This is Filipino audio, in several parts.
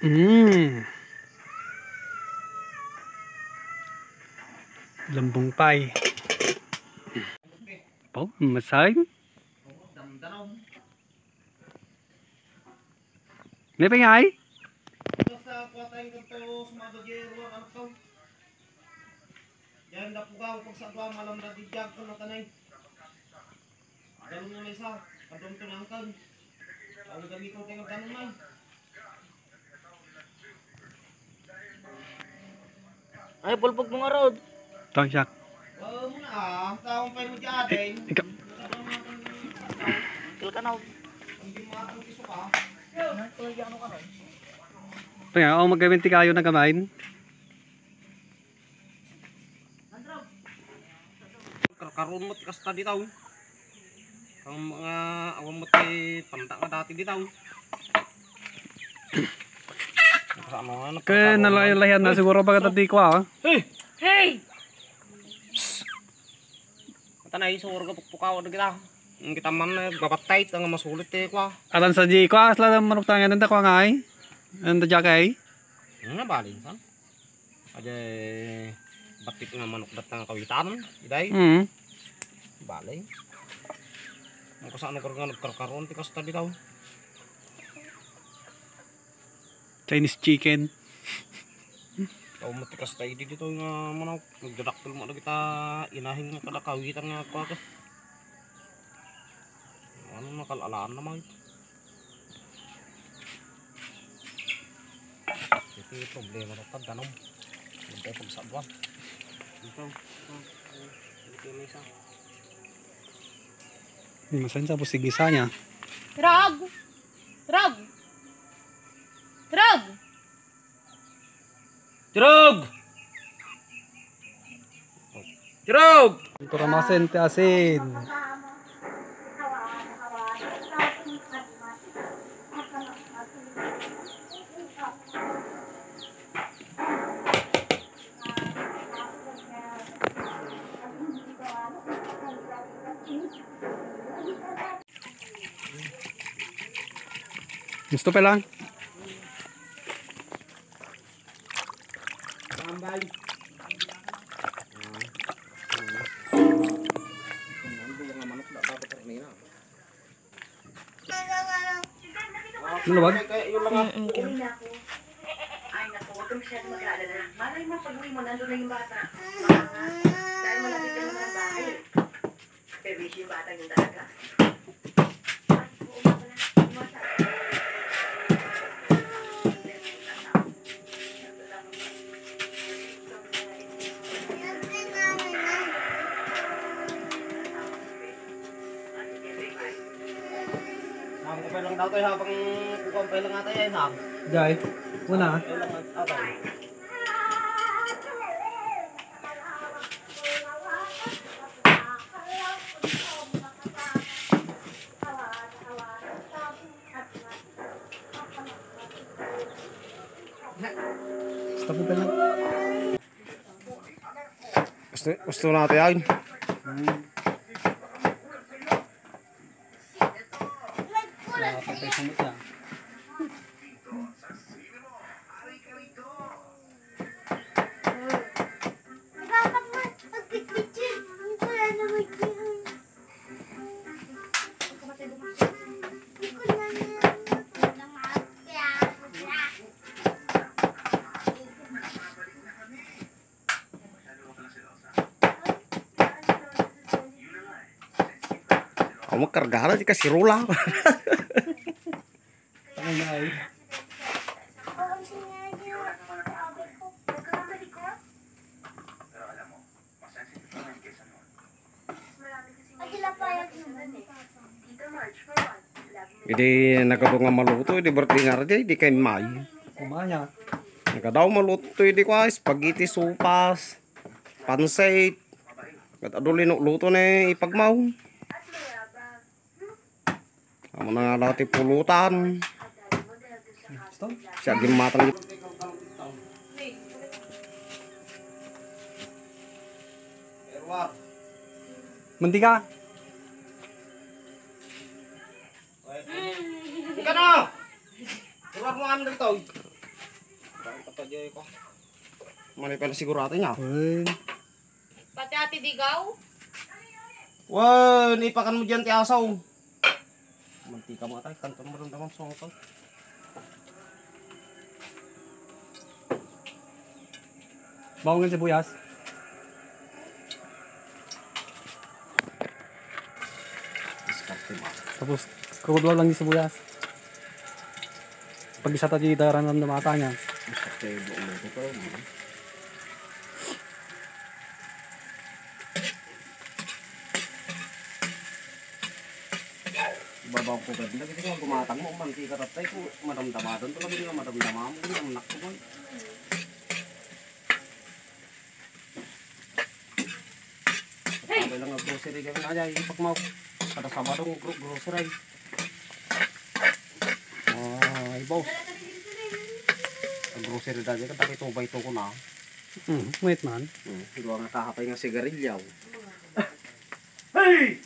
Lambong pie. Oh, masay. May pangay? Yan na po ka, pag sa agwa, malam na di jag ko na tanay. Ganun na may isa, kadong tunangkan. Ang gamit ko tingog ganun man. Ay, pulpog mo nga rod. Tong siyak. Oo muna taong pa mo dyan din. Ito ka na. Hindi mo atong kiso ka. Pangay, ako magkaminti kayo na kamain. Karon mo kasta di taon. Ang mga awang mo ti panta nga dati di taon. Kaya nalayan na siguro pagkatati ko ah. Hey! Hey! Tanay suwar ka pukpukaw na kita. Ang kita man babaptay ang masulit eh kwa. Atan sa di ko asla manok tangan nanda ko ngay. Nanda jakay. Nga balin san. Aja batik nga manok datang kawitan. Iday. Balay. Ang kasano karon ti kasta di taon. Chinese chicken. Kau matikas tayo dito nga manok. Nagdadaktul mo na kita inahin nga kada kawitan nga kwa ka. Ano nakalalaan naman ito. Ito yung problema na tanong. Hindi tayo pagsabwa. Ito yung isa. Masan sa pusigisa niya. Rog! Rog! Rog! Jirog! Jirog! Para masente asin. Gusto pa lang. Tambay. Maluwag? Yun lang Ay, naku, huwag ka masyado mag-aalala. Malay mo, pag uwi mo, nandun na yung bata. Dahil malapit ka naman ang bahay. Pero yung bata yung dalaga. Kumpay lang daw tayo habang kukumpay lang natin yan ha. Jai. Una. Kumpay lang natin. Gusto pa lang. Gusto natin yan. Kamu kargara jika sirula. Jadi nakadunga maluto di bertingar di kay may. Kumanya. Nakadaw maluto di kwa spaghetti sopas, pancit. Kat adulin luto na ipagmaw. Amo na lati pulutan. Siya gimatang. Mantika. Ika na. Luwag mo ano dito. aja ko. Mali pala sigurado niya. Uy. Pati ati digaw. Wah, ipakan mo dyan ti asaw. Mantika mo atay, kanton mo rin naman sa ito. Bawang ng sibuyas. Diskarte mo. Tapos kukudlaw lang yung sibuyas. Pag isa tayo daran ng mata niya. Diskarte buong luto ko. Babaw ko ba? Lagi ko gumatang mo, mantika tatay ko. Madamdamadan to lagi nga madamdamam mo. Ang anak ko ba? Sabay lang ang grocery kami na dyan. Ipak mo. Kada sabadong grocery. Ay, boss. Ang grocery dyan. Kataki tubay to ko na. Wait man. Dua nga kahapay nga sigarilyaw. Hey!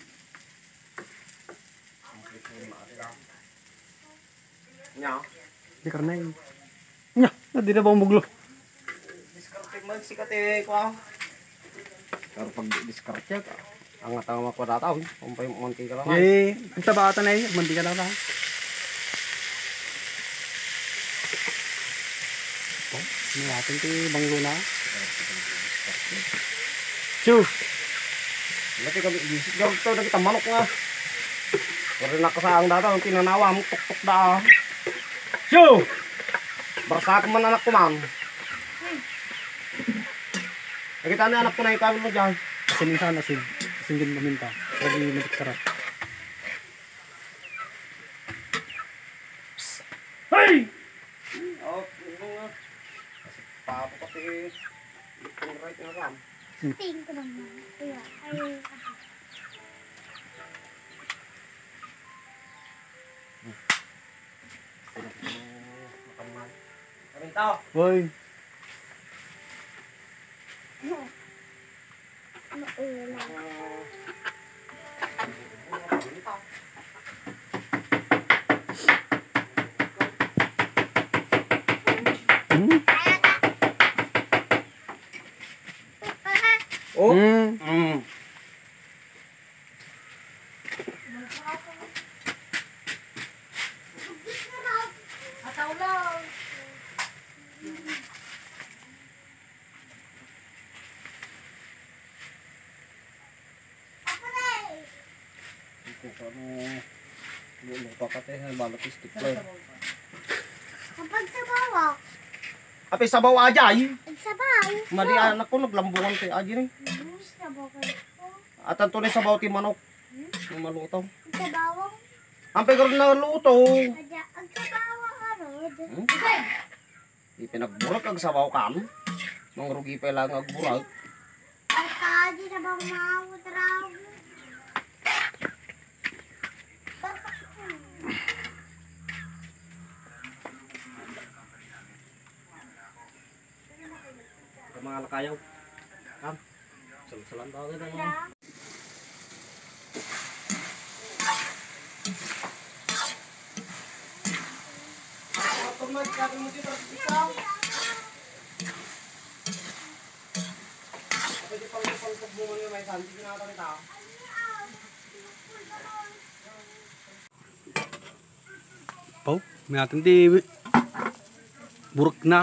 Nya. Di karena yun. Nya, di na ba umuglo? Diskarte man sikate ko. Pero pag diskarte ka, ang atang makwada umpay mo monti ka lang. Eh, ang tabatan na yun. Mandi ka na ba? Oh, ano natin ito banglo na? Chew! Lati kami bisik gam to kita manok nga. Pero nakasaang data ang tinanawa mo tuk-tuk da. Chew! Barsa man anak ko man. Nakita na anak ko na ikawin mo dyan. Asin yung sana, asin. Asin din paminta. Lagi matik sarap. Hey! Oh, ano nga. Kasi papo pati itong right nga ram. Tingin ko naman. Kaya, ay, Kamintaw! Hoy! maulan. Oh! Mm. Ataw lang. Ano pa ka tayo, balot stickler. Kapag sabaw, Ape sabaw aja ay. sabaw. Madi anak ko naglambungan kay aja ni. Sabaw kayo. At ang tunay sabaw ti manok. Yung malutaw. Sabaw. Ang pegor na luto. Adya, ang sabaw arod. Ipinagburak ang sabaw kan. Mang rugi pa lang agburak. Ay, kaji na bang mawad raw. Mga lakayaw. Kan. Salam-salam daw din ang Pau, may atin di buruk na.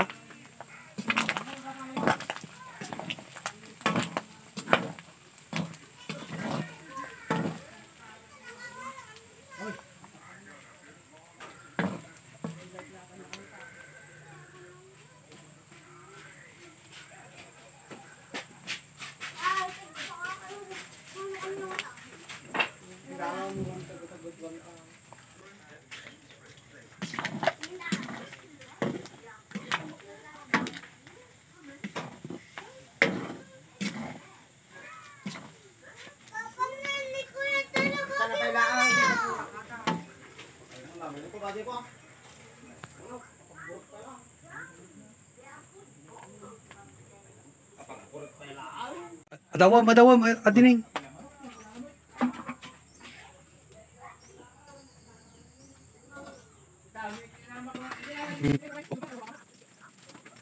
Adawam, adawam, adining.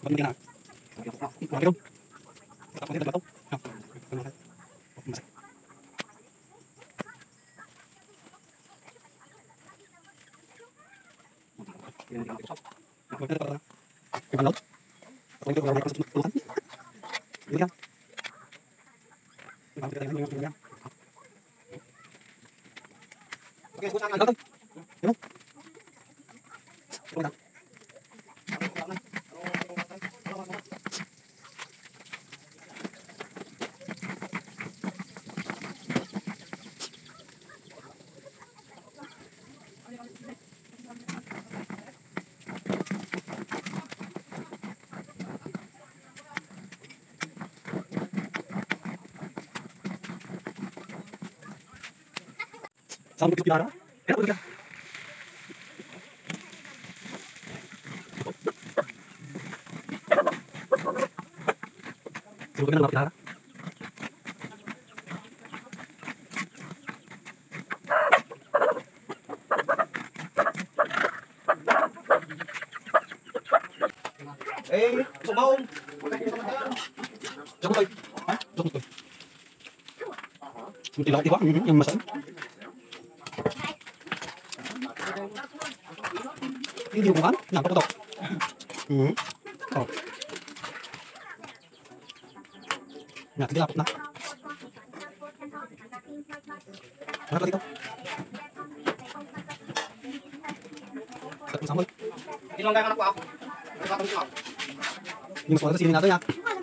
Sama kita biara. Ya udah. Suruh kita biara. Sumaw. Jom tayo. Ha? Jom tayo. Mutilaw tiba, yang masan. Ini di hubungan, yang apa tuh? Oh. Nah, tidak apa nak? Mana tadi tuh? Satu sambal. Ilang kaya anak ko ako. Ini mas sini nato ya.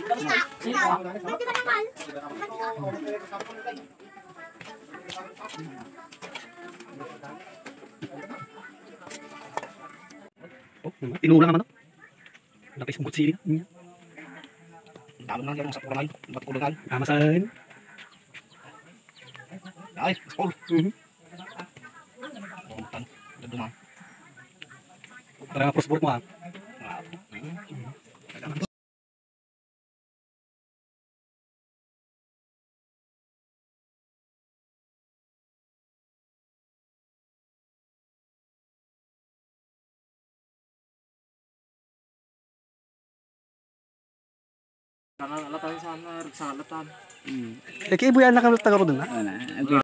Oh, tinulang naman to. Laki sungkot sili. Dalo lang yung sa kurang ba't ko lang Amasan. ay school. Tan dumang. Tara prosbot mo ah. Latan sana, sa latan. Eh, kaya ibu yan nakalatak ako dun, ha?